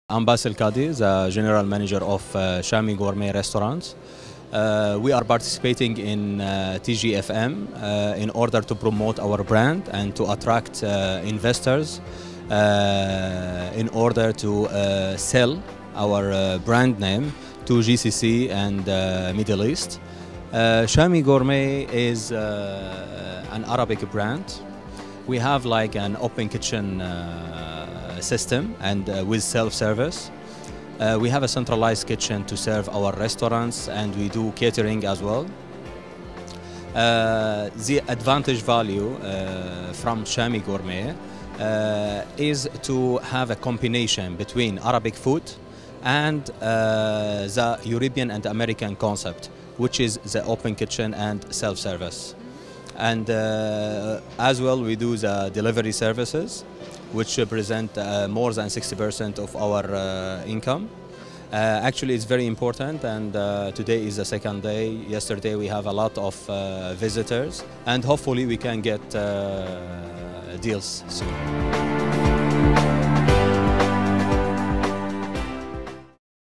I'm Basil Kadi, the General Manager of Shami Gourmet Restaurants. We are participating in TGFM in order to promote our brand and to attract investors in order to sell our brand name to GCC and Middle East. Shami Gourmet is an Arabic brand. We have like an open kitchen system and with self-service. We have a centralized kitchen to serve our restaurants, and we do catering as well. The advantage value from Shami Gourmet is to have a combination between Arabic food and the European and American concept, which is the open kitchen and self-service. And as well, we do the delivery services, which represent more than 60% of our income. Actually, it's very important, and today is the second day. Yesterday we have a lot of visitors, and hopefully we can get deals soon.